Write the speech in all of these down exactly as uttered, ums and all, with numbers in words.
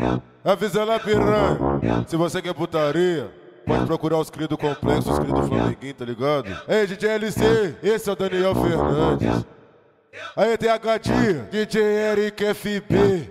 Avisa lá, piranha, se você quer putaria, pode procurar os cria do complexo, os cria do Flamenguinho, tá ligado? Ei, D J L C, esse é o Daniel Fernandes. Aí tem a Gadia, D J Eric F B.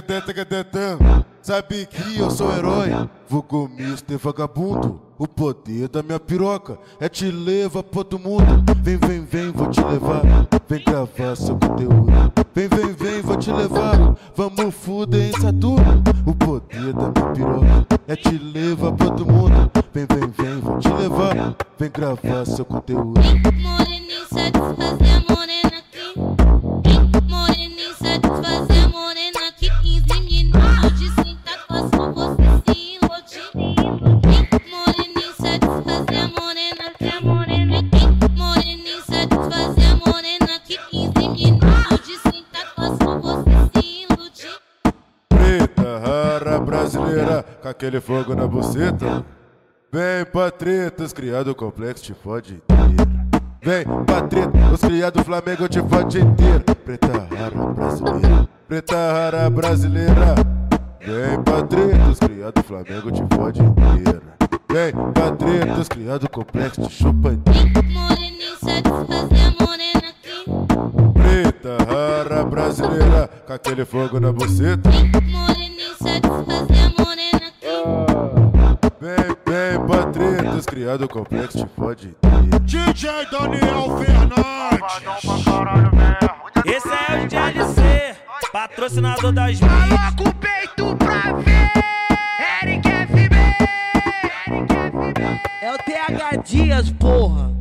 Sabe que eu sou herói, vulgo mister Vagabundo. O poder da minha piroca é te levar pro outro mundo. Vem, vem, vem, vou te levar, vem gravar seu conteúdo. Vem, vem, vem, vou te levar, vamos fuder em Saturno. O poder da minha piroca é te levar pro outro mundo. Vem, vem, vem, vou te levar, vem gravar seu conteúdo. Moreninho satisfazer a morena aqui. Moreninho satisfazer a morena aqui. quinze minutos de sentação, você se iludir. Moreninho satisfazer a morena aqui. A morena aqui. Moreninho satisfazer a morena aqui. quinze minutos de sentação, você se iludir. Preta, rara brasileira, com aquele fogo na buceta. Vem pra treta, os criados complexo te fode inteira. Vem pra treta, os criados Flamengo te fode inteira. Preta, rara brasileira, preta, rara brasileira. Vem pra treta, os criados Flamengo te fode inteira. Vem pra treta, os criados complexo te chupa inteira. Moreninho satisfazer a morena aqui. Preta, rara brasileira, com aquele fogo na buceta. Moreninho satisfazer a morena aqui. Vem, vem pra treta, os criados complexo te fode inteira. D J Daniel Fernandes. Esse é o D J L C, patrocinador das mídias. Coloca o peito pra ver, Eric F B. É o T H Dias, porra.